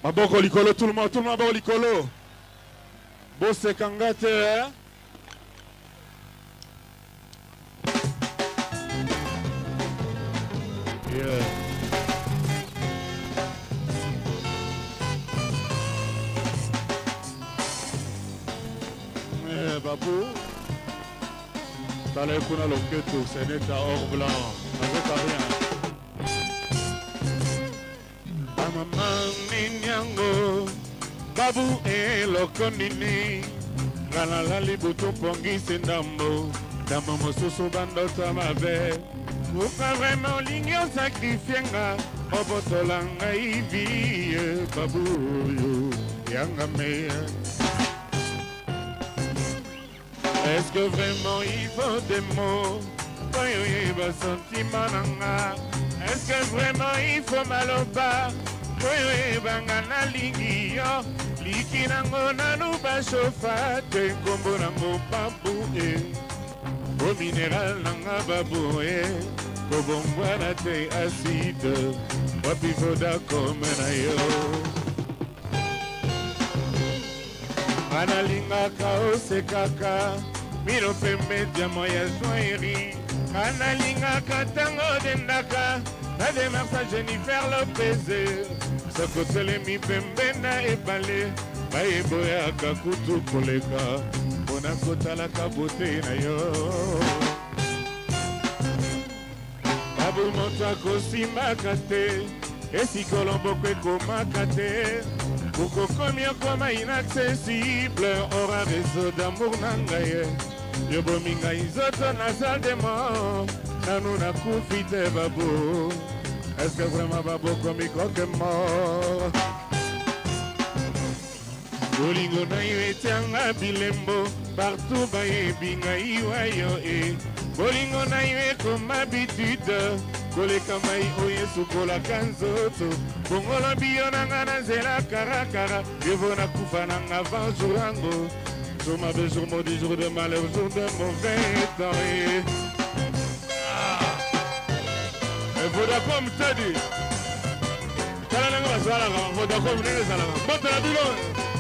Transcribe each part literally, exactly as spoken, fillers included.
Maboko likolo, tout le monde, tout le monde, maboko likolo. Bosse kangate, hein? Yeah. Eh, Babou. T'as l'air qu'on a l'enquête, c'est net à or blanc. Avec rien. Maman Ninyango. Babou et Lokonini. Galala libuto pongi sendambo. Dama mosusu bandota mabe. Pourquoi vraiment l'ignon sacrifienga. Obotolanga ivi. Babou yanga meya. Est-ce que vraiment il faut des mots? Est-ce que vraiment il faut mal au bas? Oui, bangana lingio, likinango nanu ba chauffate, kombo nango baboué, au minéral nanga baboué, kobongwana te acide, wapi foda comme na yo. Analinga kao sekaka, miro pembe diamo ya joaillerie, analinga katango dendaka. La démarche à Jennifer Lopez. Ce côté les mi pembena et balé. Baye boya kakutu koleka. Bona kota la kabote na yo. Babu monta kosi makate. Et si Colombo kwe komakate. Koko komio koma inaccessible. Aura réseau d'amour nangaye. Yobo minga izoto na salle de mort. Nanou na koufite babou. Est-ce que vraiment babou comme il croque mort? Bolingo na yo etianga bilembo. Partout baye binga iwa yo e. Bolingo na yo comme habitude. Kole kamai oye sukola kanzoto. Bongolo biyo nanga na zela karakara. Yevo na kufa nanga vingt jours ango. Jour mauvais jour maudit jour de malheur jour de mauvais temps. Vodacom tadi. Kala nanga masala ngam Vodacom nene sala ngam. Bota la bilo.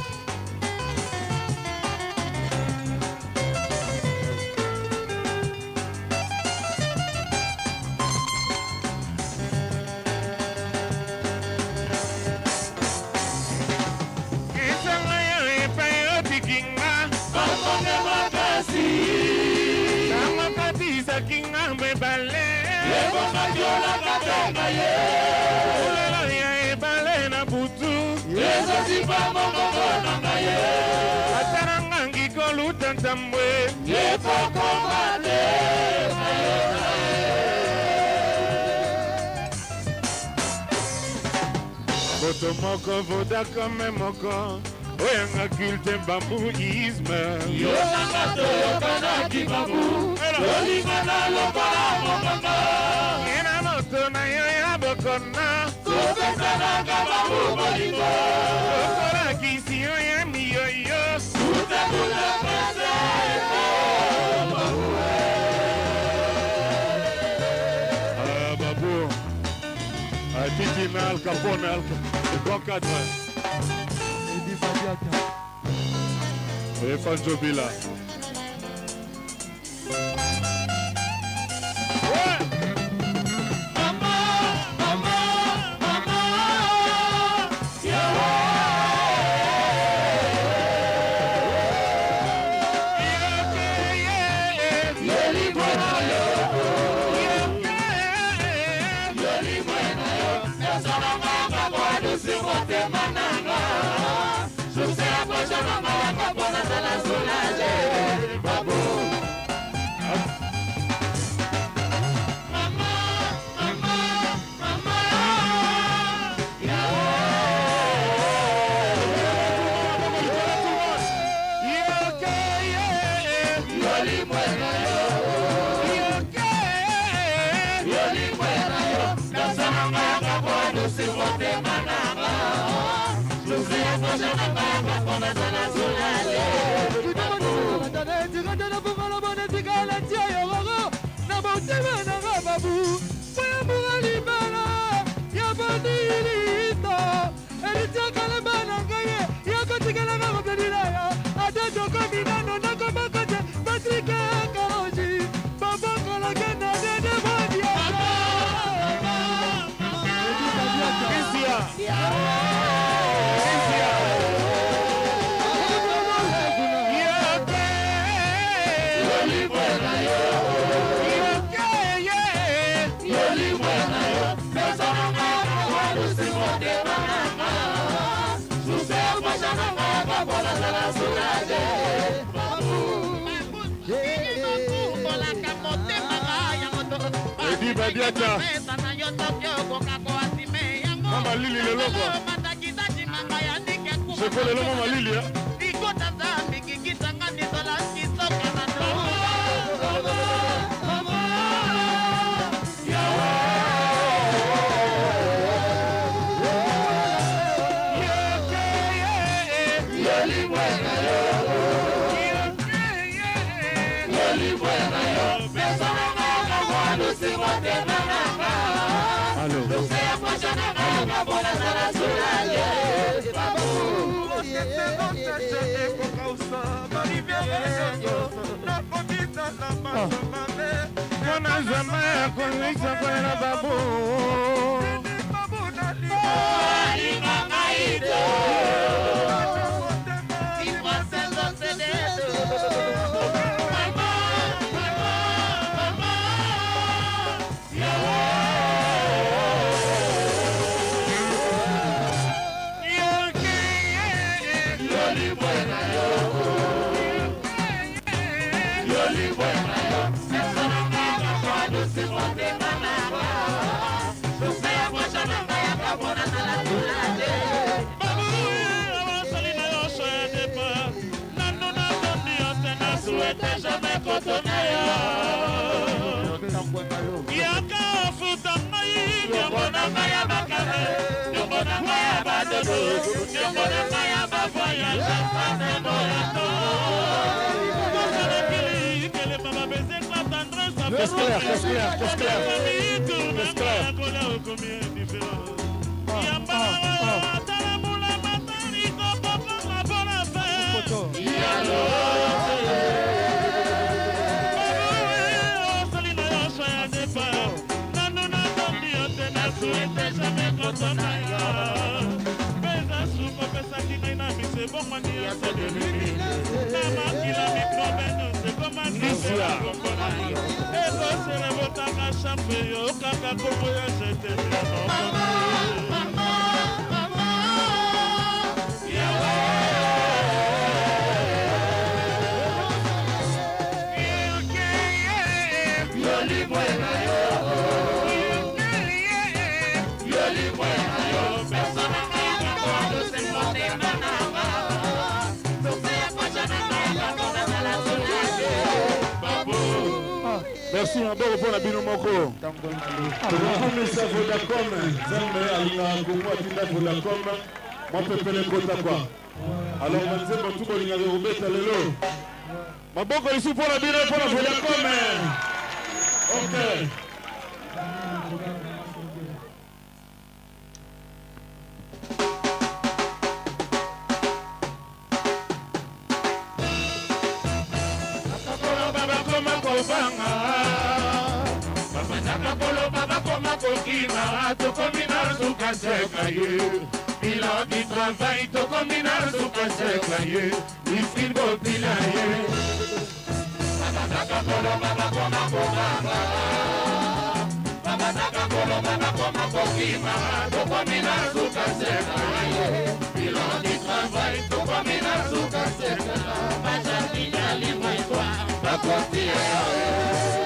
Kisanga ya epayo tikinga. Bakonde makasi. Kama katisa kinga mbebale. Ebonga diola katenga ye. Ulela ya ebale na butu. Yeso sipa mongongo nanga ye. Ataranga ngiko lutantambwe. Yepoko mate. Boto moko voda kame moko. Oyanga culte bambouisme. Yonanga toyokana ki bambou. Yolinga na lokola mokanga. Yena moto na yo ya bokona. Sopesa na kababu bolingo. Lokola kisi yo ya miyo yo. Suta kula prese. Ah babou. Ah titi na al capone al bon cadre. Et Fanjobila. Babu, Badiacha Mama Lili le logo Je fais le logo Mama Lili Mwana zama ya konisa kwa na babu Qu'est-ce clair, qu'est-ce clair, qu'est-ce clair, qu'est-ce clair. Merci un bon repos na bino moko. Tokomisa Vodacom, Zambe alinga ngomwa tinda Vodacom, moi pepele kota kwa. Alors manzembo tuko linga robeta lelo. Maboko ici pour la bino pour la Vodacom. OK. Tu combinar su caseca y la di travail tu combinar su caseca y fin botila baba taka polo baba koma koma baba taka polo baba koma koma tu combinar su caseca y la di travail tu combinar su caseca vaya niña lima y toi va contigo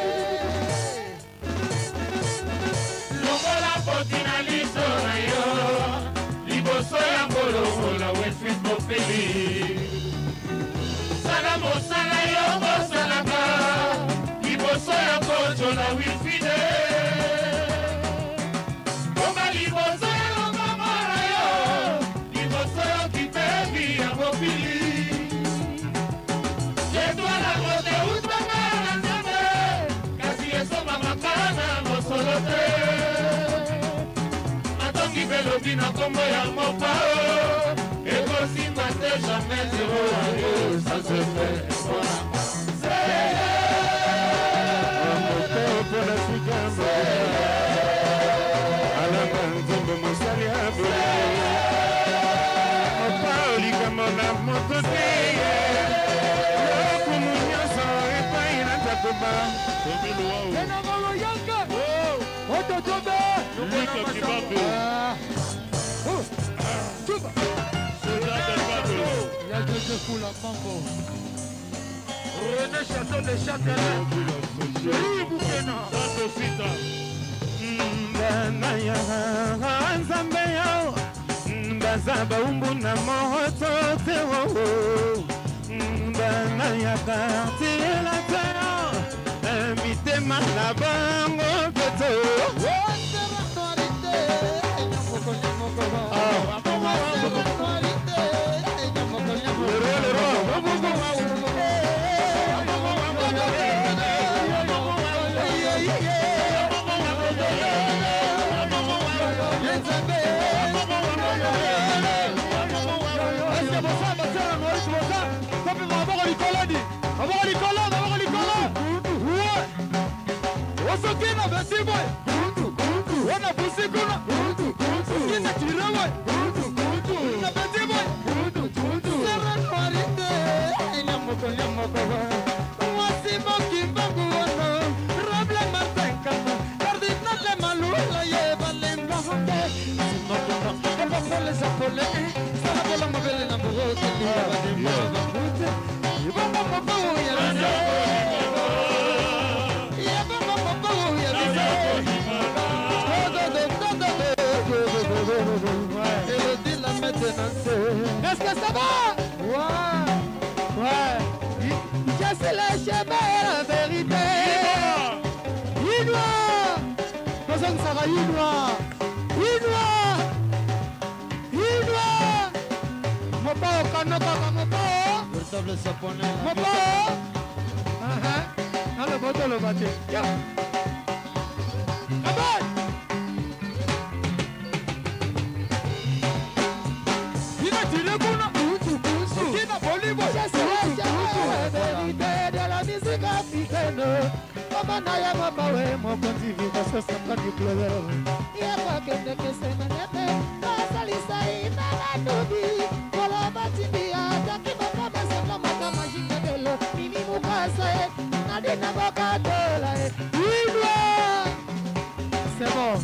Potinalizo na yo, liboso ya mbolo la wefit mo peli. Sala mo sala yo mo salaka, liboso ya kocho la wifide. Oma liboso ya longa mora yo, liboso ya kipebi ya mopili. Yetua la bote utanga na nzambe, kasi eso mamakana mo solote. Bino kombo ya mopao eko simba te jamais zéro à ça se fait. René Château de Châtelet. Julie Boukena. Bazaba umbu na moto te wo Mbana ya parti la terre Invité ma la bango peto Est-ce que ça va? Ouais. Ouais. Je suis le chemin et la vérité. Inois. Personne ne sera Inois. Inois. Inois. Mon pao, kanaka, mon pao. Véritable japonais. Mon pao. Ah ah. Dans le bateau, le bateau. Yo. Abad. Manaya mabawe mokonzi vita sasa kadi plezero ya kwake ndeke sema nete asalisa ina nadubi kola batibia takima kama sema mata majika delo mimi mukasa e nadina bakadola e Inwa c'est bon.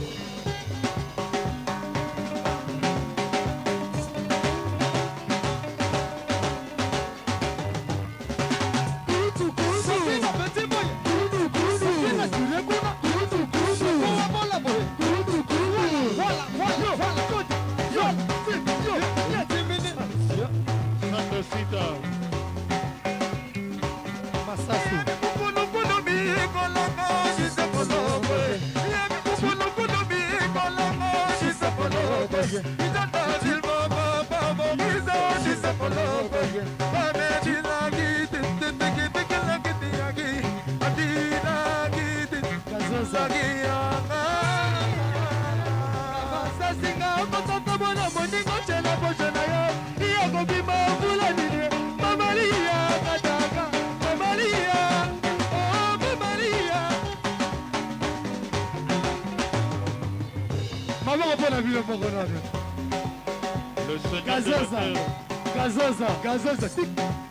Gazosa, Gazosa, Gazosa, tic.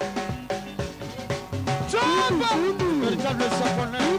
Chamba, véritable japonais.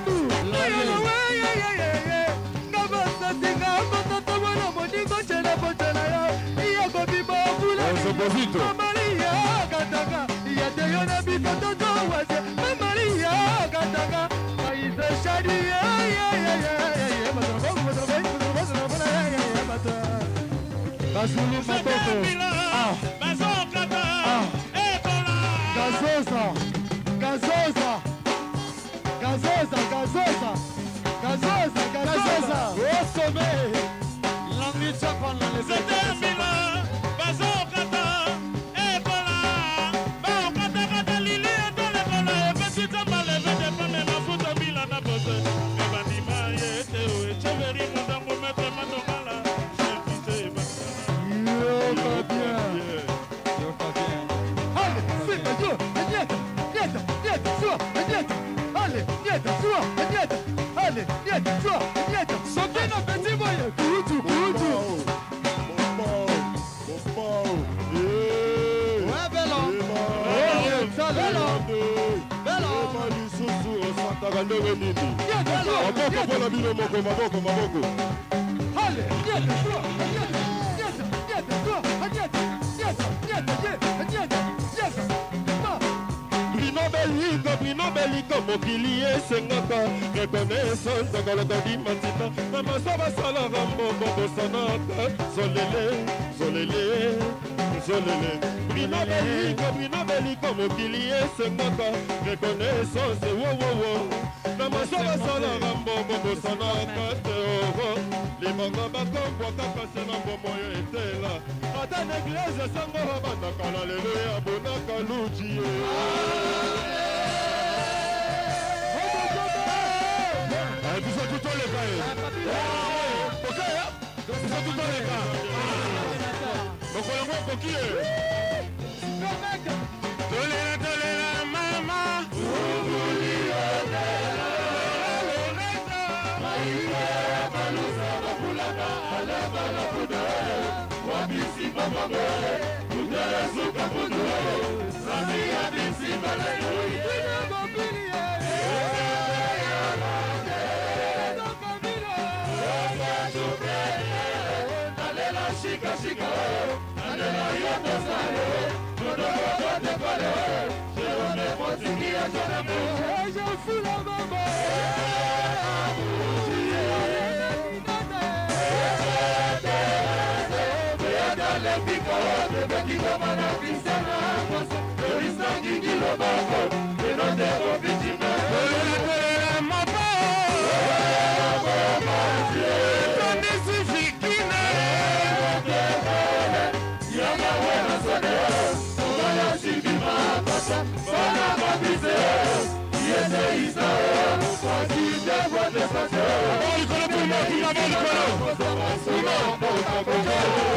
Basulu Matoto. Ah. Ah. Gazosa. Gazosa. Gazosa. Gazosa. Gazosa. Gazosa. Au sommet. L'ennui japonais. C'est terminé. Bazokata. Ebola. Baokata kata lili eto lekola. Ebesita maleve de pame mafuta bila na bose. Ebanima yete o echeveri mudango mete matongala. Yo, pas bien. Yo, pas bien. ndenge nini maboko mpona bino moko maboko maboko Brino Beliko, Brino Beliko, mokili esengaka reconnaissance ezalaka dimatita na masaba sala rambo bobosanaka zolele zolele zolele Brino Beliko, Brino Beliko, mokili esengaka reconnaissance wowowo na masaba sala rambo bobosanaka teoro limanga bakombwaka kasi na bomoyo etela ata na eglise sango babandaka na lelo ya bonaka luji biso tutoleka ye biso tutoleka mokolongo okoki ye tolela tolela mama Wabisi mama boy, udara suka pudu, sami abisi balai. Shika shika, andela yoto sare, todo bote pare, je ne potikia janamu, je fula mama. Le pico de Bequito Manafisana, Orisangi Gilobako, de no debo vicina, Mapa, Tondesifikina, Yama Buena Sode, Ugana Shikima Pasa, Sana Babise, Yese Isa, Kwasi de Bote Sase, Bolicolo Puma, Puma, Bolicolo, Puma, Puma,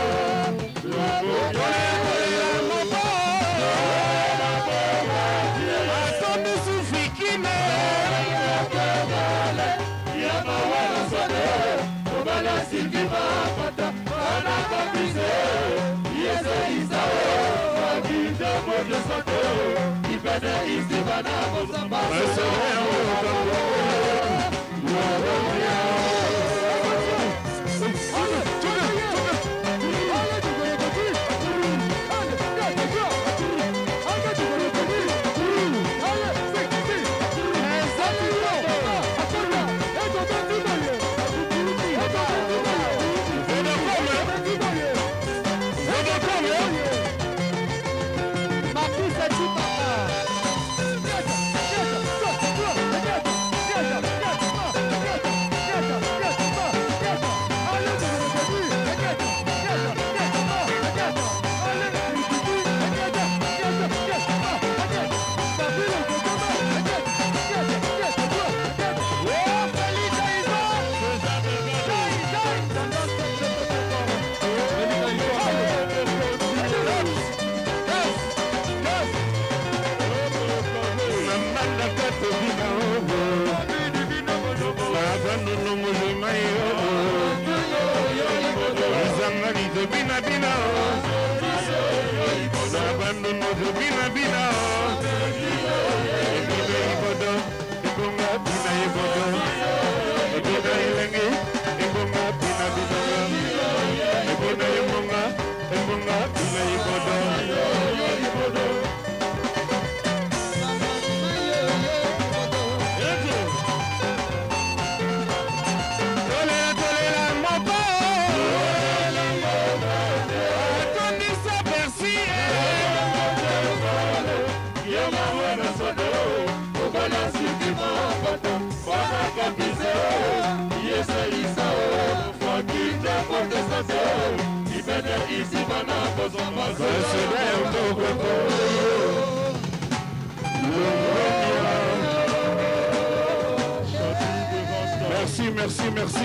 Merci, merci, merci.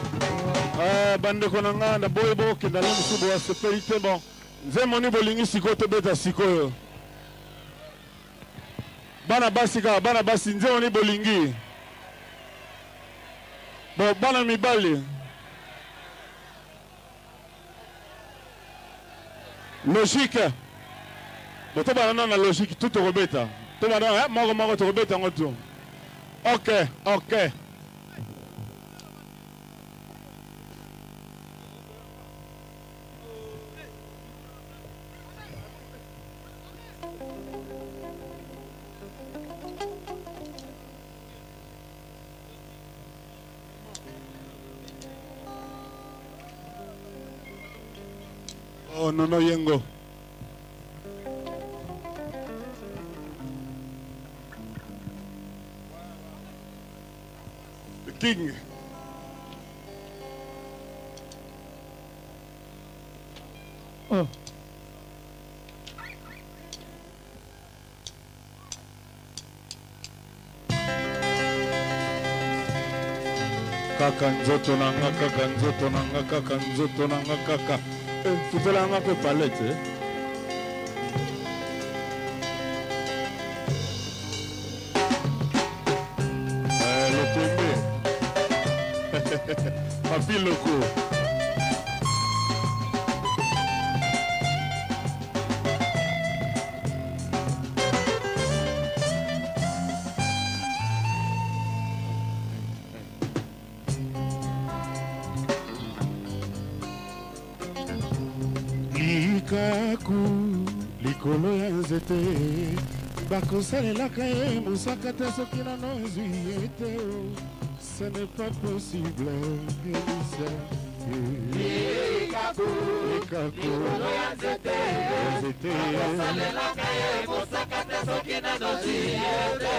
Ah, bande konanga na boyebo ke ndalo musubo wa sepelite bon. Nze moni bolingi siko to beta siko. Bana basika, bana basi nze moni bolingi. Bon, bana mibali. Logique. Bon, to bana na logique tout to rebeta. To bana moko moko to rebeta ngoto. Ok, ok. Oh, no, no, Yengo. The king. Oh. Kaka nzoto nanga, kaka nzoto nanga, kaka nzoto nanga, kaka. Eh, futela nga pe palette, eh. Eh, le tembe. Papi loco. Likaku likolo ya nzete bakosalelaka ye mosaka te soki nano ezwi ye te. Ce n'est pas possible. Likaku likolo ya nzete bakosalelaka ye mosaka te soki nano ezwi ye te.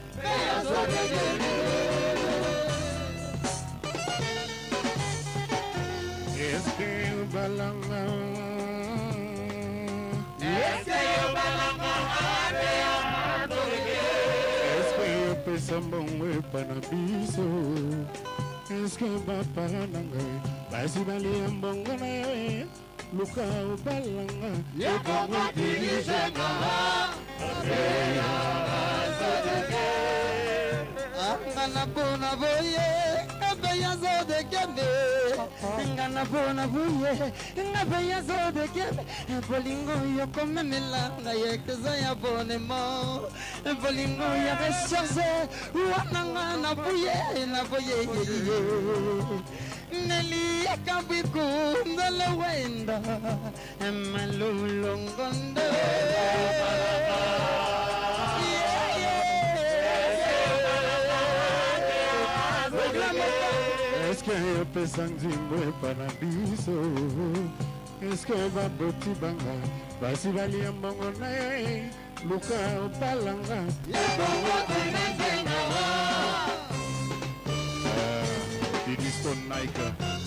Est-ce que balanga Est-ce que balanga Est-ce que pesa mbongwe panabiso Est-ce que bapananga basi bali mbonga na ye luka balanga yekongwa dirijenga Ngana bona boye ngabeya zode kembe ngana bona boye ngabeya zode kembe bolingo yokomemela ngayekeza ya bonemo bolingo ya recharge wana ngana boye na boye neli akabiku ndala wenda malulongondo Est-ce que yo pesang zimwe panabiso Est-ce que baboti banga basi bali mbongo na ye luka opalanga yebongo tinenzenga Didiston Naika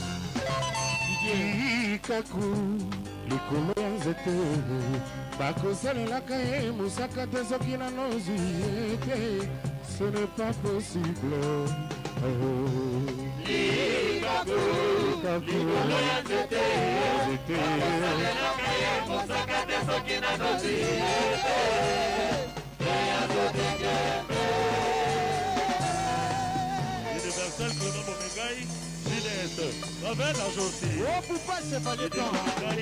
Likaku likolo ya nzete bakosalelaka ye mosaka te soki nano ezwi ye te. Ce n'est pas possible. Likaku likolo ya nzete bakosalelaka ye mosaka te soki nano ezwi ye te. Universel Bruno Momegai, Ginette, Ravel Argenti. Oh, Poupa, c'est pas du temps.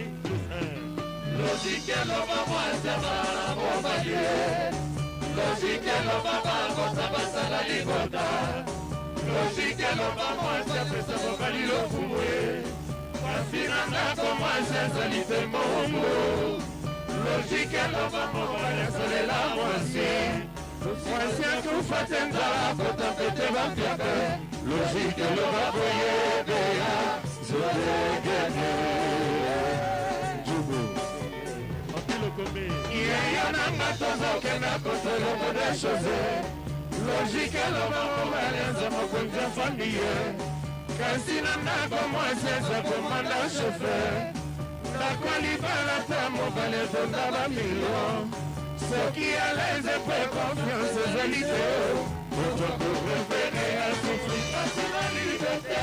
Logique et l'homme à moi, c'est ma compagnie. Logique et l'homme à moi, ça va, ça la libota. Logique et l'homme à moi, c'est après ça, mon cali le fouet. Fascinant comme moi, c'est salité mon mot. Logique et l'homme à moi, c'est la moitié. Voici un coup fatenda, faut t'appeler ma fiabe. Logique et l'homme à voyer, béa, je l'ai gagné. Yananga tozoke na kosolo de choses. Logique l'homme malade mokonza famille. Kasi nanga como ese comanda chauffeur. La qualibala tamo vale zonda la million. Ce qui a les épées confiance et vérité. Votre préféré a souffrir à la liberté.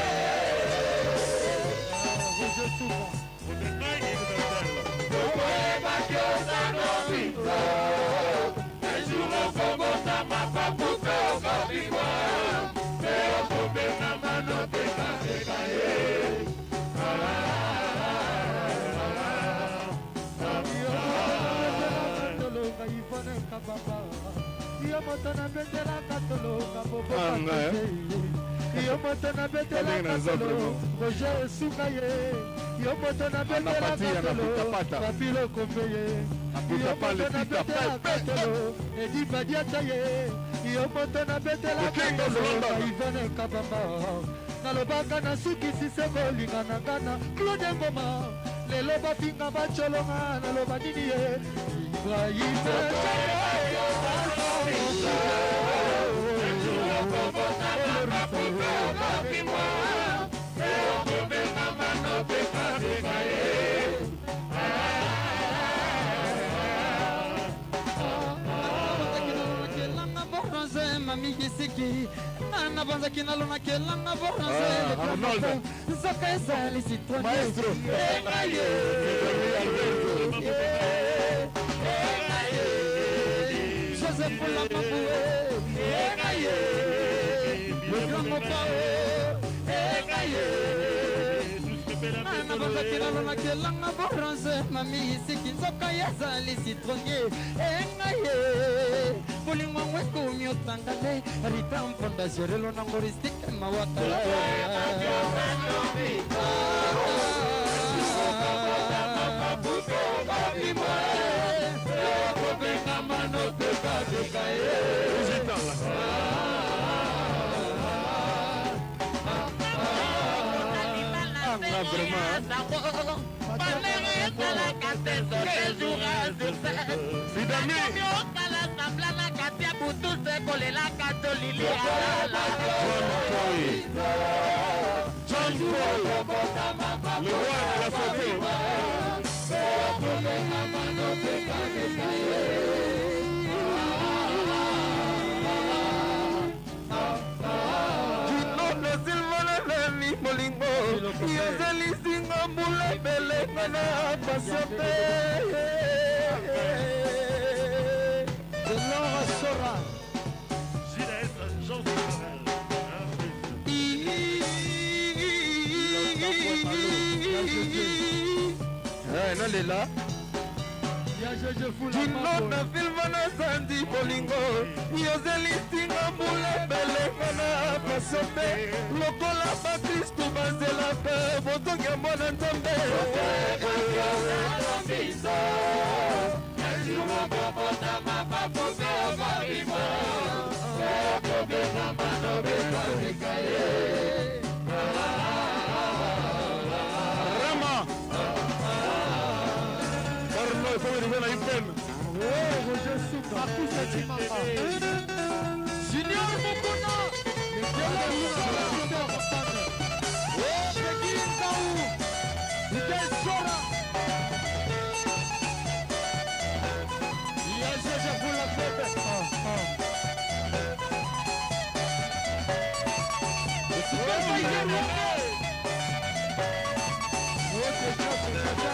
Vous êtes souvent. Vous êtes pas universel. yo moto na betela katolo kabobo yo moto na betela katolo Roger Suka ye yo moto na betela katolo Papilo Kofe ye yo moto na betela katolo Edi Badiata ye yo moto na betela katolo Ivane Kabamba nalobaka na suki siseko lingana ngana Claude Ngoma lelo bafinga bacholonga naloba nini ye Ibrahim Mami Gisiki, Anna Banzakina Luna Kelanga Bornose, Zaka Licitron, Maestro, Joseph Lamabou, le grand Mopao, Anna Banzakina Luna Kelanga Bornose, Mami Gisiki, Zaka Licitronnier, Pulling one with Kumio Tangale, Ritam Fondazerelo Namboristic and Mawaka. John Boy, le roi de la photo. Molingo, Yozeli Singa Mula Bele Mana Pasote de Laura Sora Gilles Jean Sorel. Eh, non, elle est là. Jinona filmana Sandy Bolingo Yozeli Singa Mula Bele Mana Pasote Lokola Patrice Tubazela Pe Botonga Mona Ntombe Rama Parlo e come rivela in pen oh Roger Suka Akusa Chimamba Junior Mukuna Mikela Mukuna oh Pekin Tau Mikel Sora Yes, yes, yes, pour la fête ah, ah. Super Mike oh, c'est ça, c'est ça,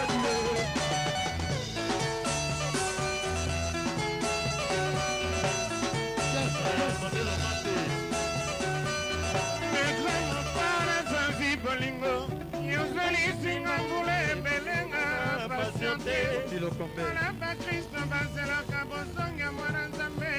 La Patrice Basela Kabosonga Mwana Nzambe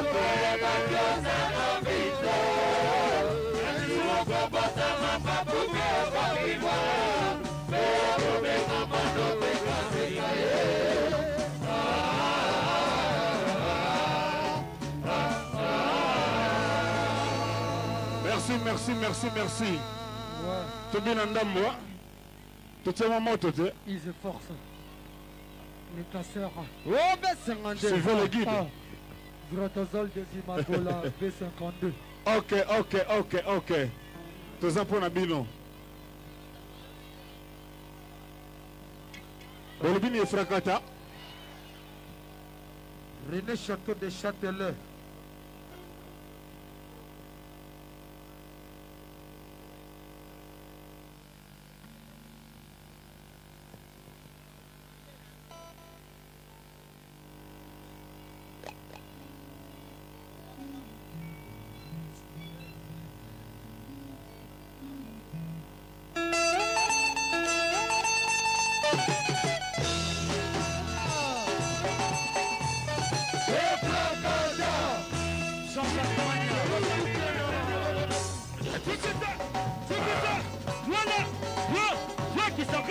Merci, merci, merci, merci. Tu bien en dame, moi. Tu tiens mon mot, tu sais. Ils se forcent. Les casseurs. Oh, B cinquante-deux. Suivez le guide. Grotozol de Zimagola, B cinquante-deux. Ok, ok, ok, ok. Tous en pour Nabino. Olbini et Fracata. René Château de Châtelet. Fracata.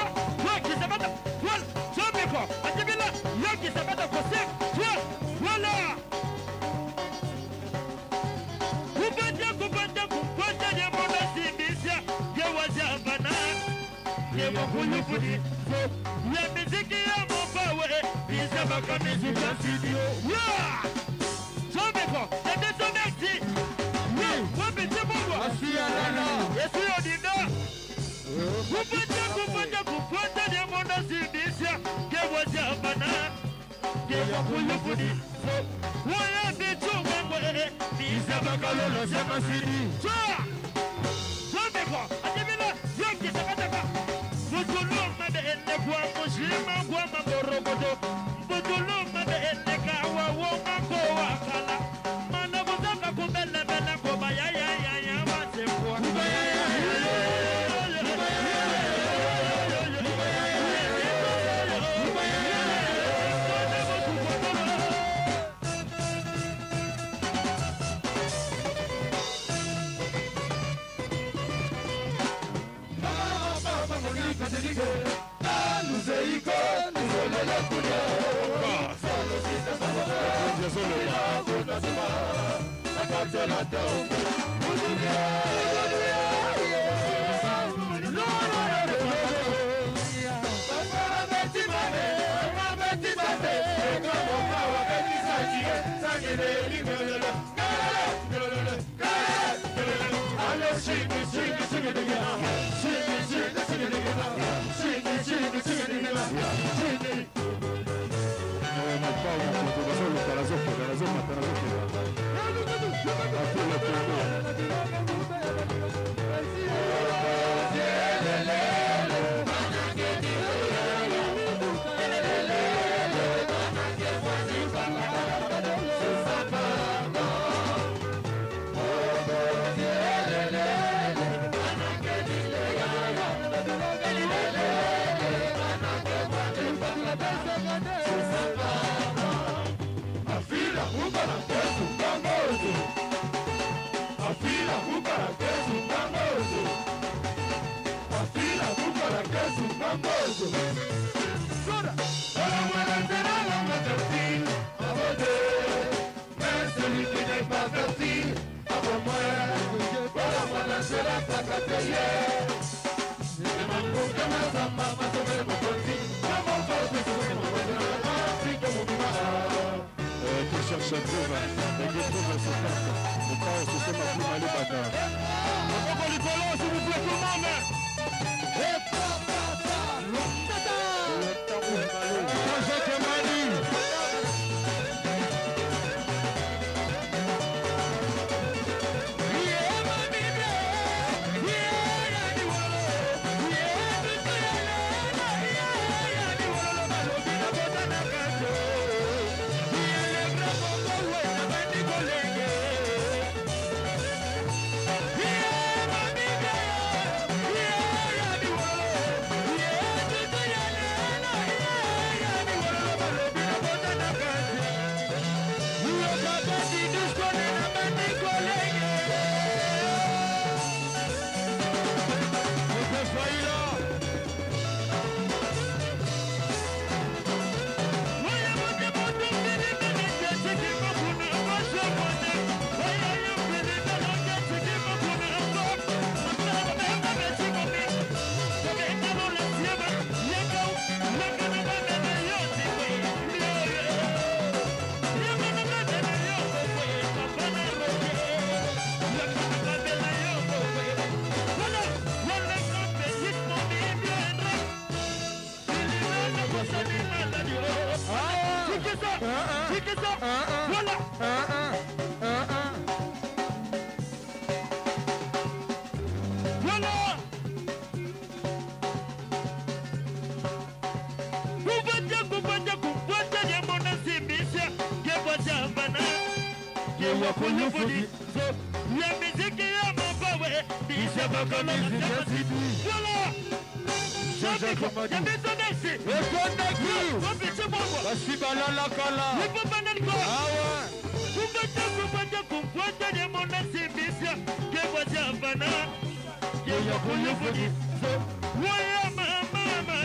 Mama,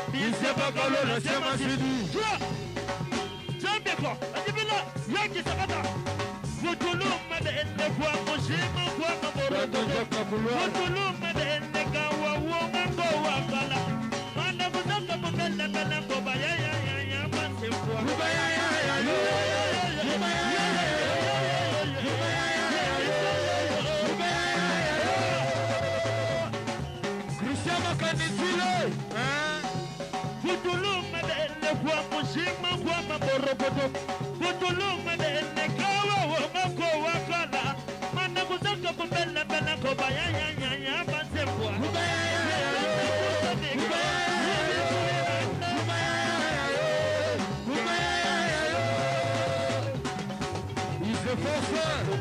Ise bakalo na sema sidi. Jambe ko, ajibila, yaki sakata. Kutuluma de ende kwa mushimu kwa maboroto. Kutuluma de ende kawa uonga kwa wakala. Mana kutaka mukele mele koba ya ya ya ya manse kwa. Kuba ya ya ya ya ya ya ya. Kuba ya ya ya ya ya. Kuba ya ya ya ya ya. Kuba ya ya ya ya. Christian Makanizile. Kutuluma de ende kwa mushimu kwa maboroto. Kutuluma de ende kawa uonga kwa wakala. Mana kutaka mukele mele koba ya ya ya ya manse kwa. Kuba ya ya ya ya. Kuba ya ya ya ya. The first one.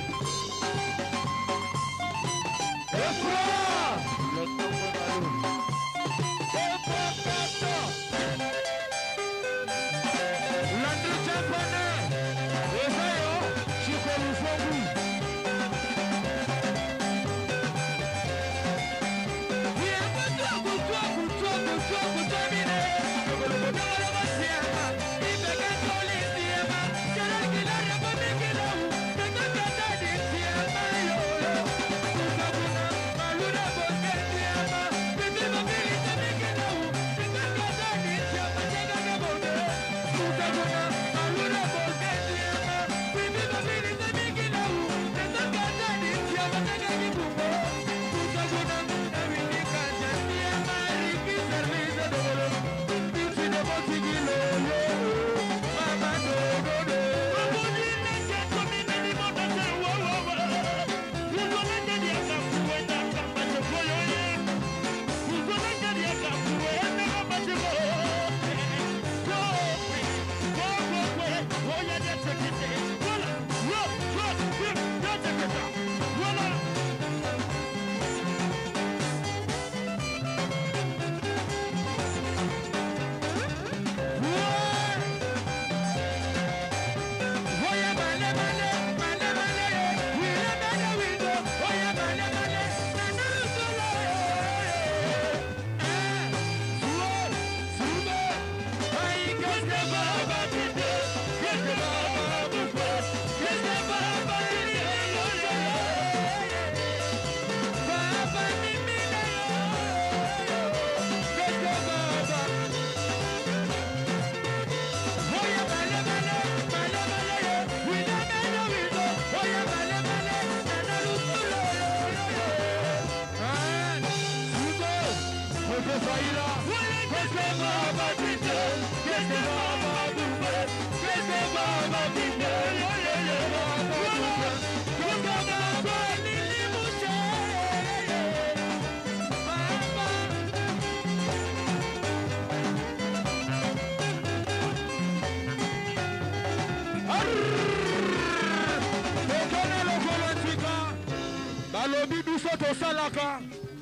Balobi biso to salaka.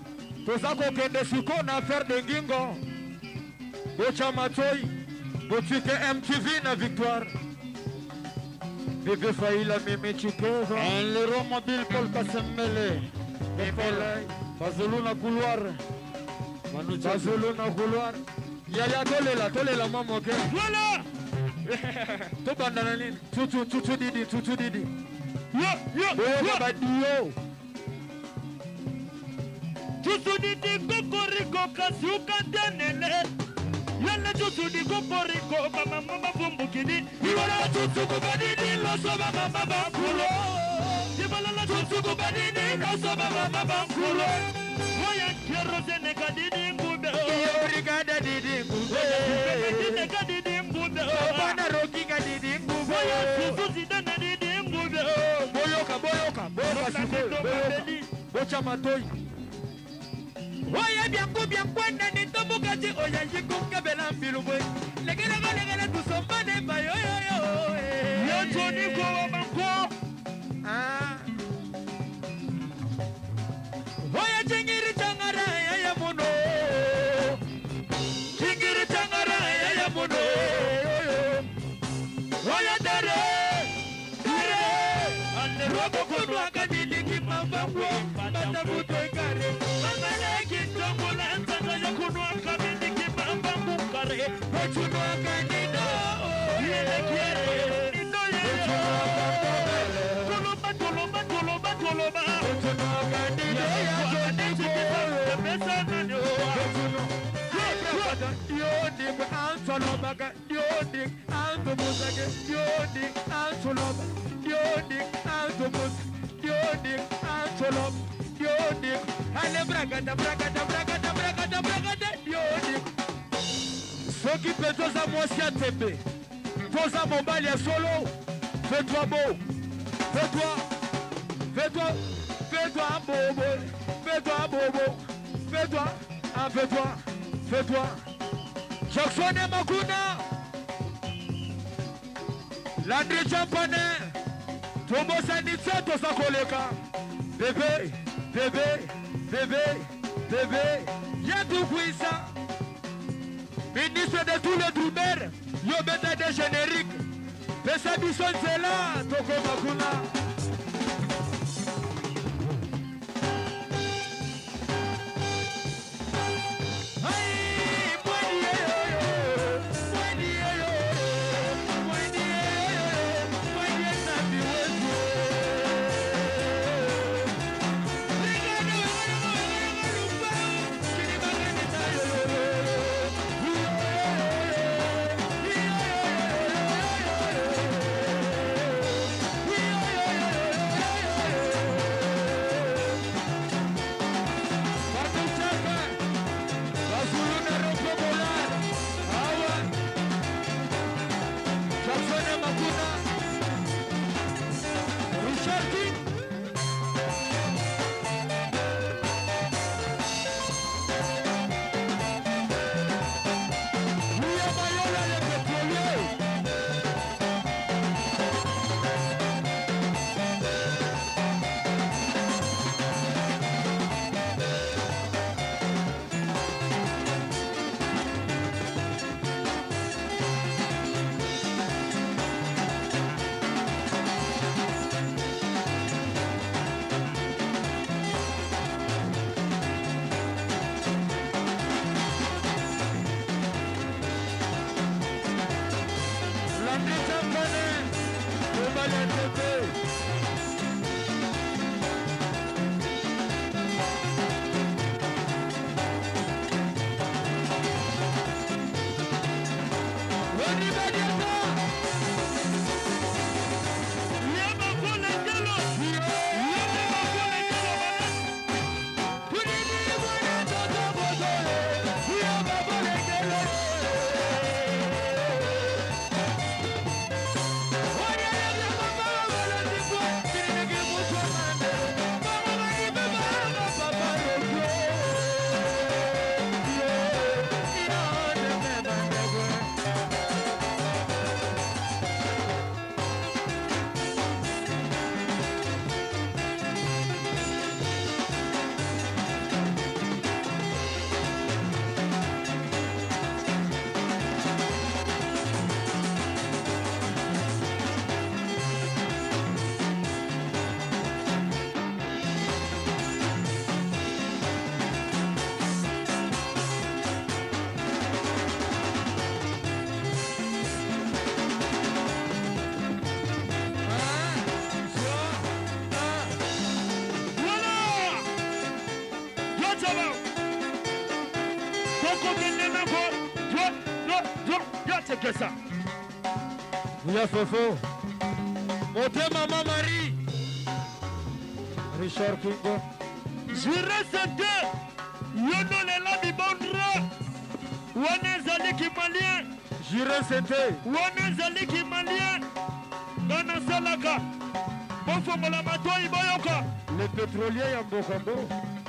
Tozako kende siko na faire de ngingo. Bocha Matoi. Boutique M T V na victoire. Bébé Faïla Mimi Chikova. Le Romobile Paul Kassembele. Mimele. Fazulu na couloir. Fazulu na couloir. Yaya tolela tolela mama ke. Voilà. To bandana nini? Tutu tutu didi tutu didi. Yo yo. Yo badio. Tutu didi kokoriko kasuka denele. Yalla tutu di kokoriko mama mama bumbukidi. Iwala tutu kubadidi loso mama mama kulo. Iwala tutu kubadidi loso mama mama kulo. Moya kero zene kadidi ngube. Yori kada didi ngube. Didi kadidi ngube. Bana roki kadidi ngube. Moya tutu zidana didi ngube. Boyoka boyoka boyoka siko. Bocha Matoi. Oya bianco bianco na ni tomo kati oya yiku kabela mbilubwe. Legela legela tusomane ba yo yo yo. Yo Tony ko banko. Ah. Oya chingiri changara ya ya muno. Chingiri changara ya ya muno. Oya dare. Dare. Ande robo kono akadili kimambangwe. Bata buto ikare. Mama leki tomo la ntana ya kuno akadili kimambangwe. S'occupe tous à moi si à T B. Tous à mon bal solo. Fais-toi beau. Fais-toi. Fais-toi. Fais-toi bobo. Fais-toi bobo. Fais-toi. Ah, fais-toi. Fais-toi. Jackson et Makuna. Landry Champagne. Tomo Sanitza, Tosa Koleka. Bébé. Bébé. Bébé. Bébé. Y'a tout puissant. Ministre de tous les Droumers, yo bête des génériques. Pesa Bisson c'est là, Toko Makuna. Ça. Oui, Fofo. Montez maman Marie. Richard Kingo. J'irai cette Yono le la bibondra. Wane zali ki malien. J'irai cette. Wane zali ki malien. Nana salaka. Bofo molamato iboyoka. Le pétrolier Yambokambo.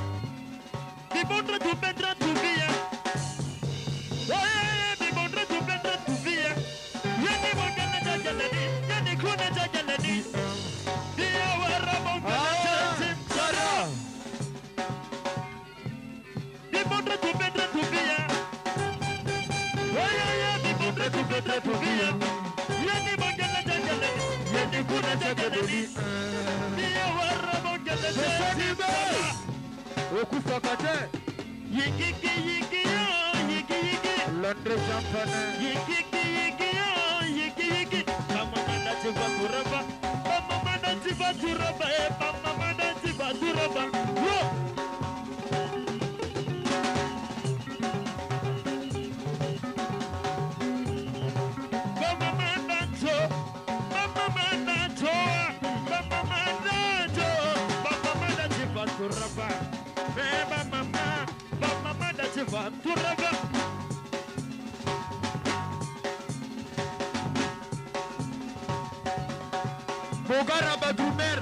Bibondra tu pedra tu via. André Champagne. Yiki yiki yiki yiki. Mamanda tiva turaba. Mamanda tiva turaba. Mamanda tiva turaba. Turaba, beba mama, mama da tiva turaba. Bogara Badroumer,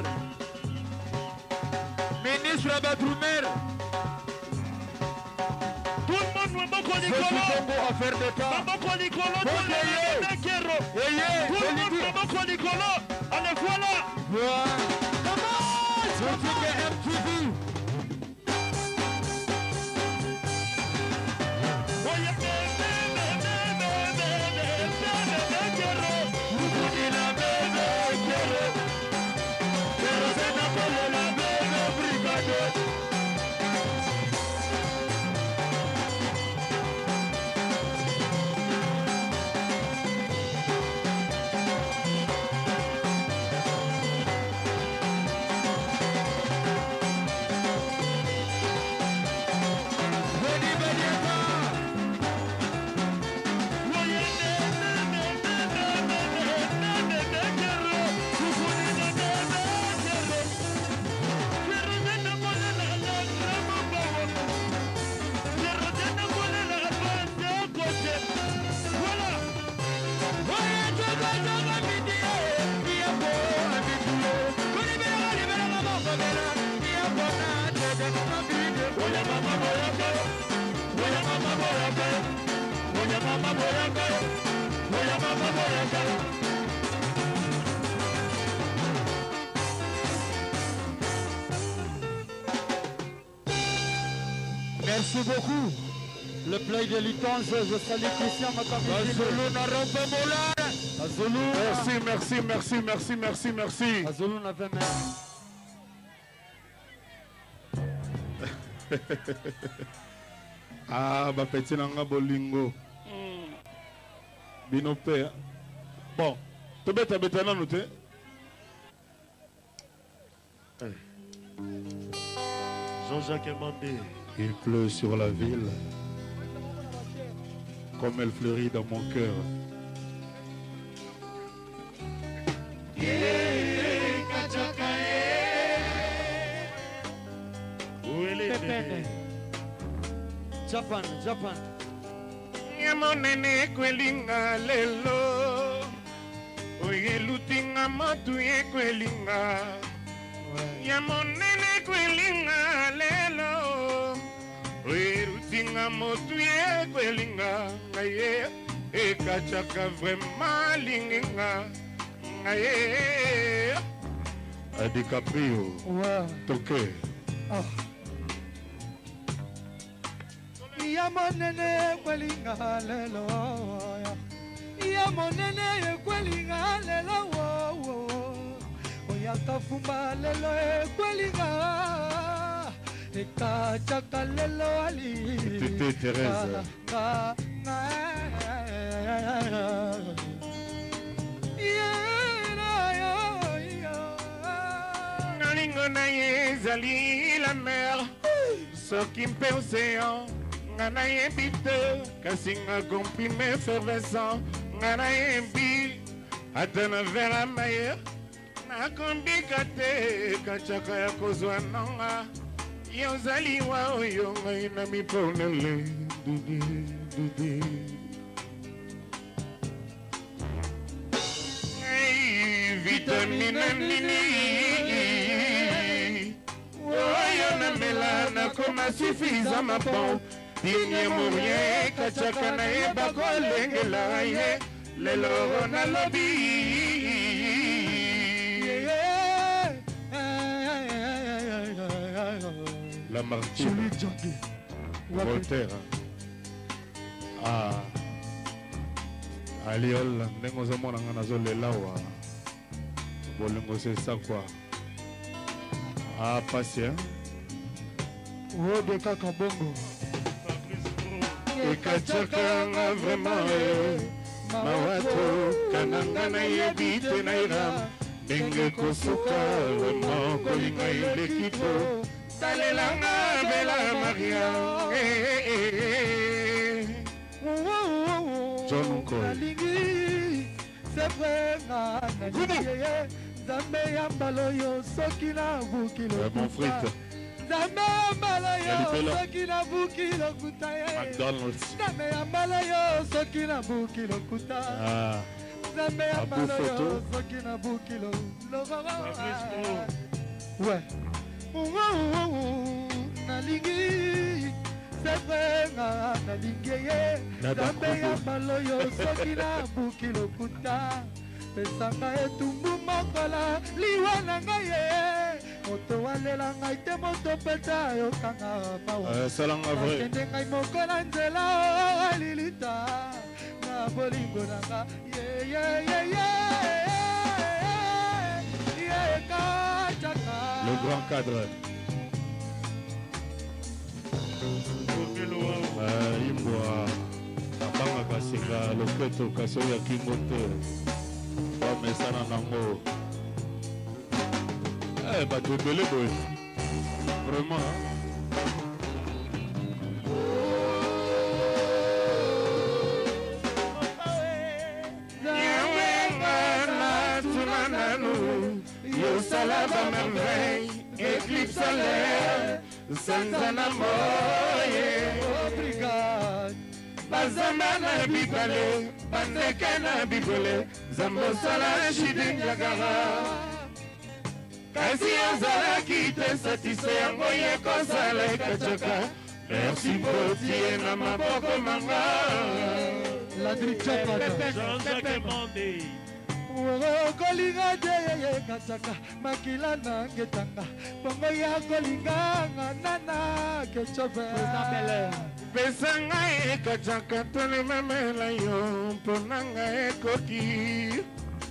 ministre Badroumer. Tout le monde va m'en coller colo. Affaire d'État. Va m'en coller colo. Tout le monde va m'en coller colo. Allez voilà. Voilà. M T V. Merci beaucoup. Le play de Litange, je salue Christian Makamidi. Azulu. Merci, merci, merci, merci, merci, merci. Azulu n'avait même. Ah, bah petit nanga bolingo. Bino pe. Bon, tu bête bête na noté. Jean-Jacques Mandé. Il pleut sur la ville, comme elle fleurit dans mon cœur. Japan, Japan. Yamonene kwelinga lelo, oye lutinga matu ye kwelinga. Yamonene kwelinga lelo, oye lutinga matu ye kwelinga. Ngaye ekachaka vraiment linginga. Ngaye DiCaprio, Ouais. toke. Ah. Yamonene kwelinga lelo. Yamonene kwelinga lelo. Oyakafumba lelo kwelinga. Ekachaka lelo ali. Tété Thérèse. Nalingo na ye zali la mer, soki mpe océan. Nga na yebi te, kasi nga comprimé effervescent. Nga na yebi, ata na vera maye. Nakombika te, kachaka ya kozwa nanga. Yo zali wa oyo ngai na miponele. Dudi, dudi. Hey, vitamine nini. Oyo na mela na koma suffisant ma bon. Dinye mourie kachaka na ye bako lengela ye. Lelo na lobi. La Martine, Voltaire, ah, Aliol, nengo zamona ngana zole lawa, bolengo se sakwa, ah, patient, Oh, de Kakabongo. ekachakanga vraiment mawato kananga na yebite na ira ndenge kosuka vraiment kolinga ilekito talelanga bela maria John Nkoy c'est vrai na Zambe ya mbaloyo soki na buki mon frère Zambe ya mbaloyo soki na buki lokuta McDonald's Zambe ya mbaloyo soki na buki lokuta Zambe ya mbaloyo soki na buki lokuta Ouais Nalingi c'est vrai nalingi Zambe ya mbaloyo soki na buki lokuta pesanga etumbu mokola liwa na ngai ye moto walela ngai te moto peta yokanga mawaakende ngai moko na nzela alilita na bolingo na nga yekachaka le grand cadre imbwa abangaka singa loketo kasi oyo akingo te bamesana nango bato ebele boye vraiment yawenga natuna nanu yosala bamerveille éclipse solaire sanzana moye obrigado bazamba na bibale bandeke na bibole zambosala shide nyagara kasi ozalaki te satisfait yango ye kozala ekachaka merci potie na maboko manga kolinga te ye kachaka makila nange tanga bongo ya kolinganga nana kechobe pesa ngai ekachaka tolemamela yo mpo na ngai ekoki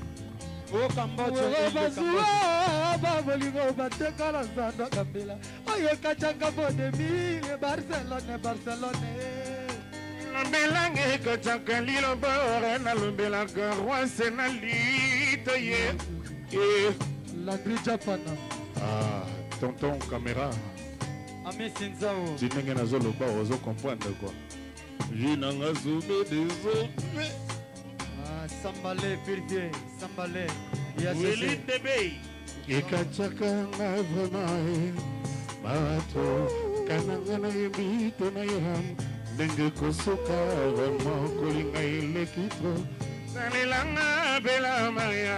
basuwa babolingo batekala nzando akambela oyo ekachaka bodemile barcelone barcelone nalobelanga ekachaka liloba ore nalobelaka rwase na lito ye Landry Japana tonton caméra amesinzao ti ndenge nazoloba ozo comprendre quoi vi nanga zube désormais Sambale Virgin Sambale Willy Debe ekachakanga vraiment bato kananga na yebito na yoham ndenge kosoka vraiment kolinga eleki tro nalelanga bela maria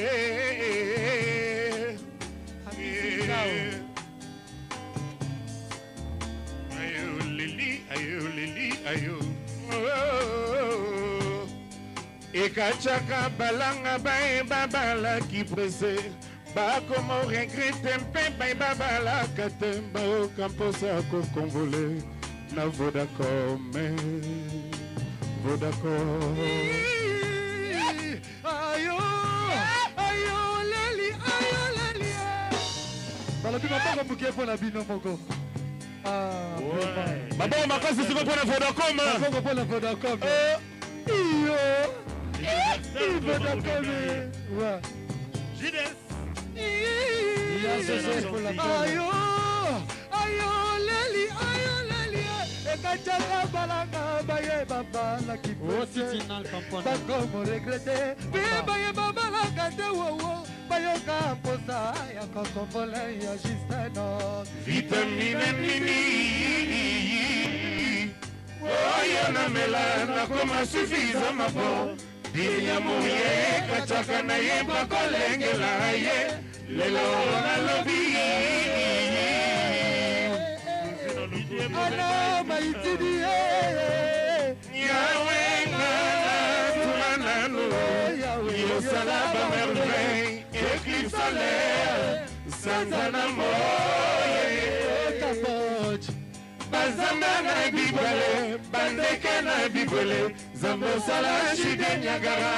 ayo lili ayo lili ayo ekachaka balanga bayeba balaki prese bakomo regrete mpe bayeba balaka te bayoka mposa kokonvole na vodacom vodacom ayo ayo leli ayo leli balobi maboko moke mpo na bino moko baboko makasi siko mpo na vodacom maboko mpo na vodacom iyo vodacom wa Jides ayo ayo leli ayo leli ekachaka balanga bayeba balaki bakomo regrete mpe bayeba balaka te wowo bayoka mposa ya kokombole ya justeno vitamine nini oyo namela nakoma suffisa mabo dinyamuye kachaka na yeba kolengela ye lelo nalobi ana maitidi yawenga tumananu yosala bamerveille éclipse solaire sanzana moye bazamba na bibale bandeke na bibole zambosala shide nyagara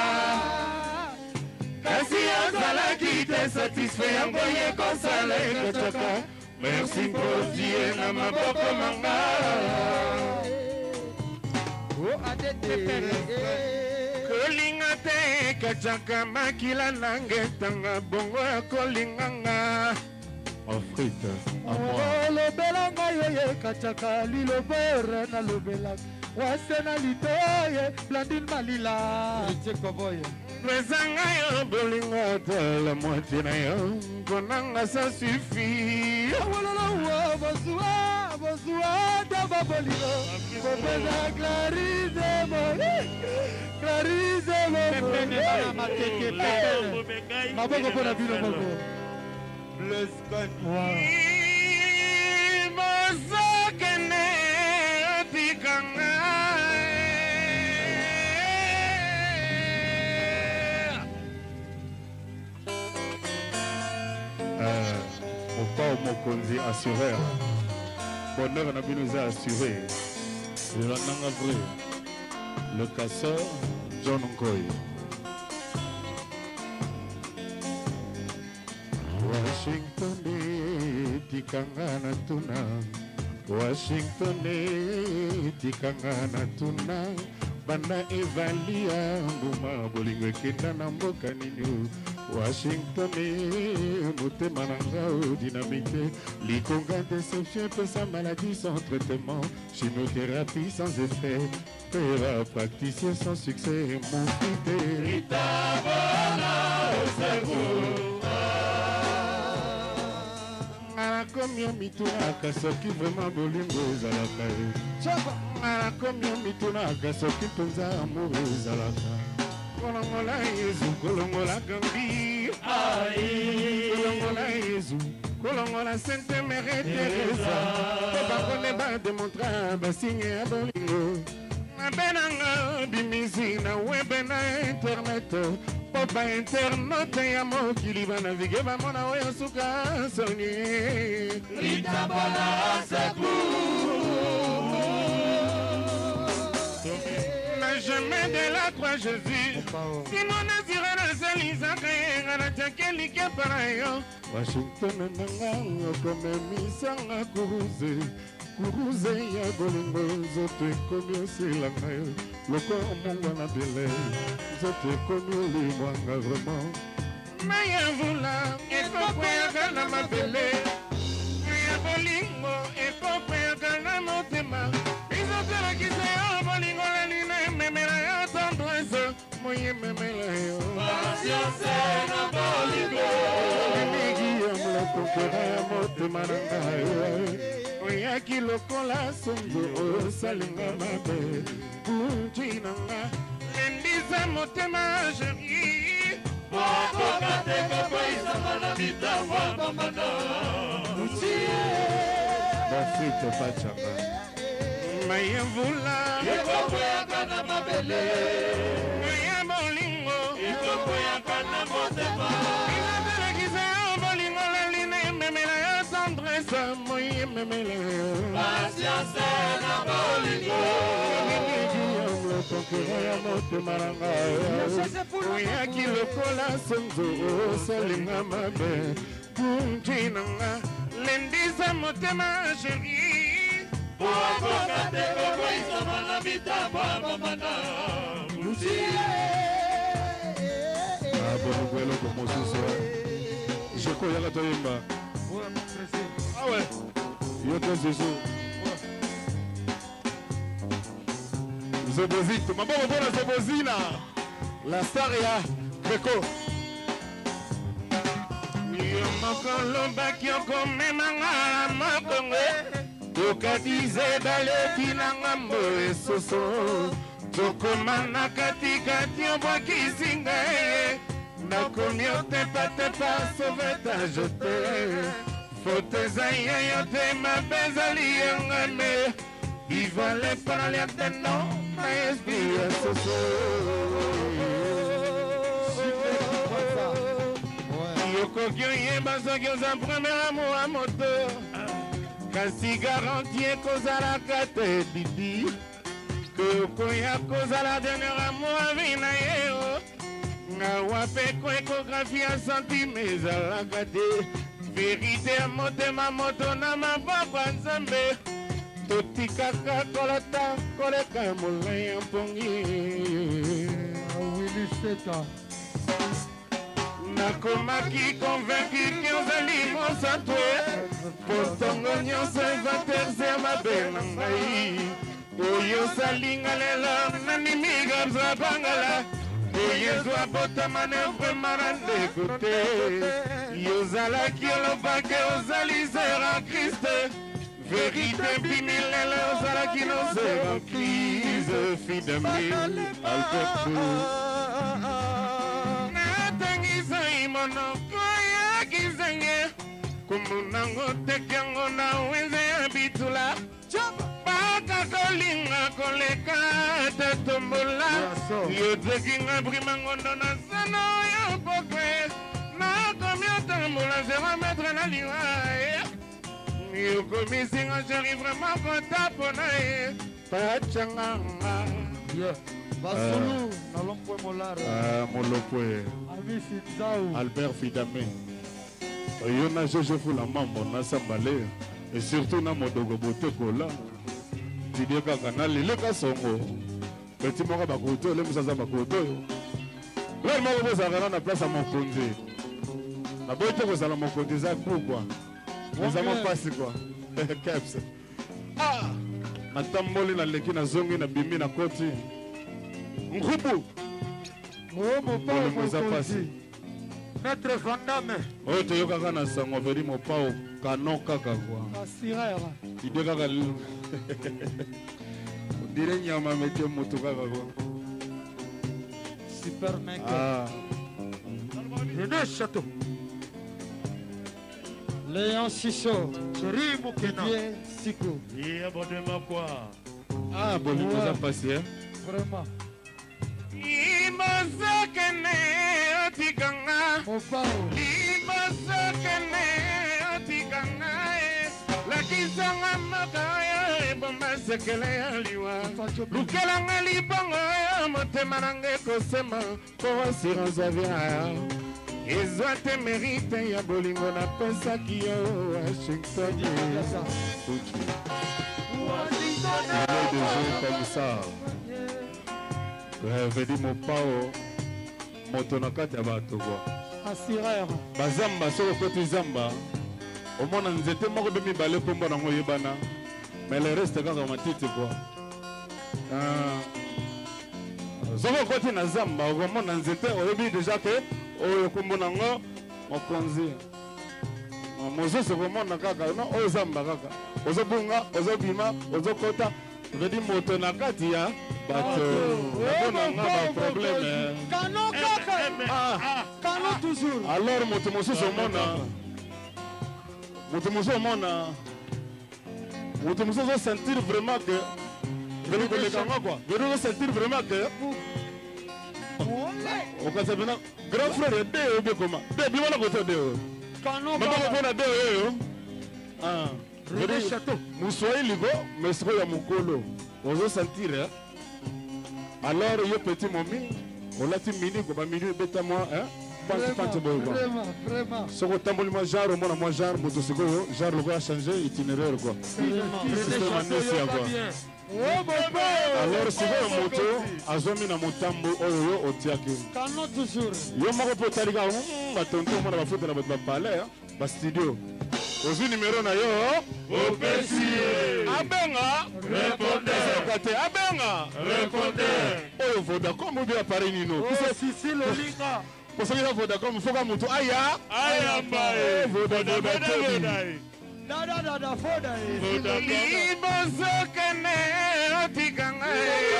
kasi ozalaki te satisfait yango ye kosala ekachaka merci mpotie na maboko manga Oh, adede. Kolinga te kachaka makila nangetanga bongo ya kolinganga. Oh, frite, à moi. Oh, lobelanga yeye kachaka lilobere na lobelanga. Wasena litoye, Blandine Malila. Riche Koboye. Mesanga yo bolinga te la moitié na yo. Konanga ça suffit. Awololo bosua, bosua daba bolingo. Bopeza Clarice mo. Clarice mo. Pepene bana mateke pepene. Maboko pona bino moko. Bless God. Wow. Mosakene otikanga. Au Mokonzi assureur. Bonheur n'a bien nous a assuré. Le Nanga vrai. Le casseur John Nkoy. Washington tikanga na tuna. Washington tikanga na tuna. Banda evalia mbuma bolingo kenda na mboka nini. Washington motema nanga dynamité. Likonga déception peut sa maladie sans traitement. Chimiothérapie sans effet. Pera praticien sans succès. Mon fidèle Itabana au cerveau. Combien mitunaka soki vraiment bolingo ezalaka ye combien mitunaka soki mpenza amour ezalaka kolongola yezu kolongola gambi kolongola yezu kolongola sainte mère Teresa po bakone bademontra basigne ya bolingo abenanga bimisi na webe na internet Opa internaute ya mokili banavige bamona oyo suka soni Litabana seku Na jamais de la croix Jésus Sinon nazira na salisaka yenga na tiakelike para yo Washington nanga okome misanga kuruze Kuruze ya bolingo nzoto ekomi osilanga yo Loko mongwa na bele Nzoto ekomi olimwanga vraiment Maya vula ekokweyaka na mabele Ya bolingo ekokweyaka na motema Izotelakisa yo bolingo lalina ememela yo tendresse Moye memela yo Patience na bolingo Emegi ya mlokokera ya motema na ngayo Oyaki lokola songo osalinga mabe Puntinanga Lendisa motema chéri Bokoka teko boisa mana mitangwa bambana Utie Bafite pachanga Maya vula Ekoko yaka na mabele Maya bolingo Ekoko yaka na motema Ilabela kisa bolingo laline memela ya tendresse Moye memela Patience na bolingo Tokera ya motema nanga oyaki lokola sonzo osalinga mabe punti nanga lendisa motema chéri boakoka te kokoisama na mitambo ya mamana mutie abonoko eloko mosusu jekoyaka toyemba awe yo te zuzu Zobozito, maboko bona Zobozina La star ya Greco Yo mokolo baki okomemanga na mokongo Tokatize baleki na ngambo esoso Tokoma na katikati obwakisi ngai Nakomi otepatepa sauvetage te Faute eza yeyo te mabezali yangame Ivale parale ateno Esprit soso Yoko kyo yeba soki oza premier amour a moto Kasi garanti ekozalaka te bibi Kokoya kozala dernier amour a vi na ye Nga wapeko ekografi ya santime ezalaka te Verite ya motema moto na maboko ya Nzambe totikaka kolata koleka molai ya mpongi Willy Seta nakomaki convaincu ke ozali mosatwe po ntongo nyonso evaterse ya mabe na ngai oyo osalinga lelo nanimiga bza bangala oyo ezwa botama ne vraimen na ndeko te yo ozalaki olobaki ozali zera kriste vérité mpimi lelo ozalaki nozera crise fidemi alberto monoko ya kizenge kumunango tekengo na wenze ya bitula baka kolinga koleka tatombola yotekinga brimangondo na sana ya pokwe nakomi otambola zero metre na liwa yokomisinga jeri vraiment konta na ye pachanganga Basulu na lompwe molare ah molopwe Amisi Nzau Albert Fidame yo na Jojo Fula mambo na sambale et surtout na modogo botekola tidie kaka na lele ka songo petit moko bakoto le musaza bakoto yo le moko bozaka na place ya mokonzi na boite kozala mokonzi za pourquoi nous avons passé quoi caps ah natamboli na leki na zongi na bimi na koti Ngrubu Oh mon pao mokonzi Maître Vandame oyo toyokaka na sango veri mopao kano kaka kwa asirere idie kaka odire nyama metie moto kaka kwa super mec ah René Château Léon Chicho Chéri Mokena Siko Et abonnement quoi? ah bon nous a passé hein Vraiment Limosokene otikanga Mopao Limosokene otikanga Lakisanga mokaya ebomba sekele ya liwa Lukelanga libongo motema nange kosema Po assurance avia ezwa te mérite ya bolingo napesaki yo Washington comme ça vedi mopao moto na kati ya bato kwa asirere bazamba soko koti zamba omona nzete moko be mibale kombo nango yebana mais le reste kaka matiti kwa soko koti na zamba okomona nzete oyebi deja ke oyo kombo nango mokonzi mosusu okomona kaka no oyo zamba kaka ozobunga ozobima ozokota vedi moto na kati ya bato nakonanga baproblème Kano kaka Kano toujours alors moto mosusu omona moto mosusu omona moto mosusu osentir vraiment que veli kolekanga quoi veli osentir vraiment que okasa pena grand frère de obe koma de bimana koto de Kano mabako pona de oyo ah René Château muswahili ko mais siko ya mokolo ozosentir hein alors yo petit momi olati mini ko ba mini beta moi hein pante pante boy quoi vraiment vraiment soko tamboli moi genre mona moi genre moto siko yo genre le a changé itinéraire quoi Oh mon alors siko moto azomi na motambo oyo yo otiaki Kano toujours yo moko po talika ba tonto mona ba foto na ba palais hein ba studio ozu numéro na yo Opesi abenga Répondeur kate abenga Répondeur oyo Vodacom obi appareil nino Oh Sissi Lolinga kosaki na Vodacom foka moto aya Ayambaye Vodacom Dada dada foda libozokene otikanga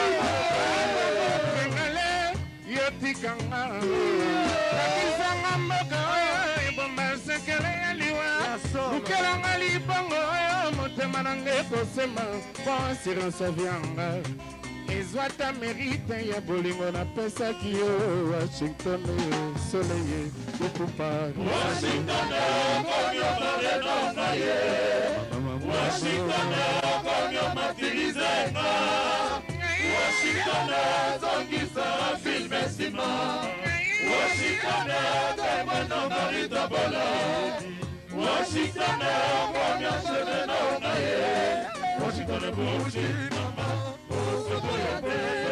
engale yotikanga akisanga mboka oyo ebomba sekele ya liwa lukelanga libongo oyo motema nange kosema po assurance avianga ezwa ta mérite ya bolingo napesaki yo Washington soleil okupa Washington okomio marenonga ye Washington okomio matilizenga Washington zongisa filme sima Washington temweno marita bola Washington okomio shemenonga ye Washington Bushi, mama, Osobo Yate,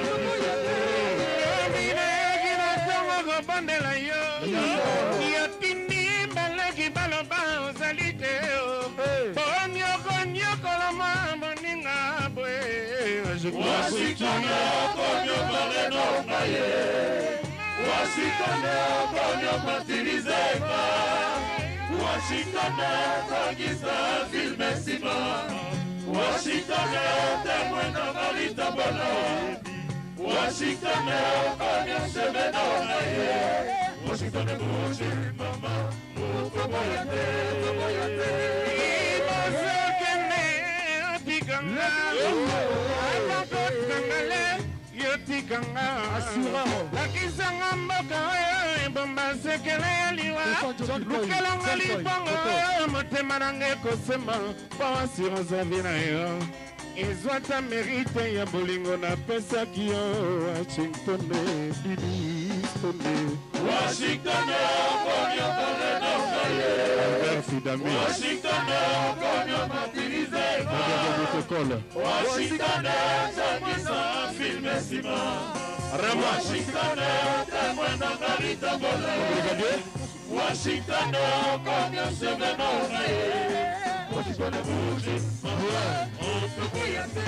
Mine gina songo go bandela yo, Yatini balagi baloba ozalite yo, Ponyo konyo kolama moninga bwe, Washington konyo bareno kaye, Washington konyo patirizeka, Washington kagisa filme sima, Washington temwena malita bono, Washington konyo semeno kaye, Washington bushi mama, muko boyate, boyate. Imoso kene otikanga, Abakotangale yotikanga, Lakisanga mboka oyo bomba sekele yaliwa, Lukelanga lipongo motema nange kosema, Pawasi rozavina yo, Izwata merite ya bolingo na pesa kiyo, Washington Washington Washington konyo bareno kaye, Washington konyo patirizeka, Washington chakisa filme sima, Washington temwena kalita bola, Washington konyo semeno kaye, Washington bushi mama, Osobo Yate,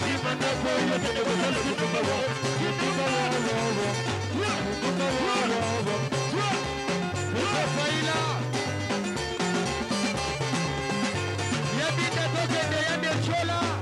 Yabita toke de yabe chola.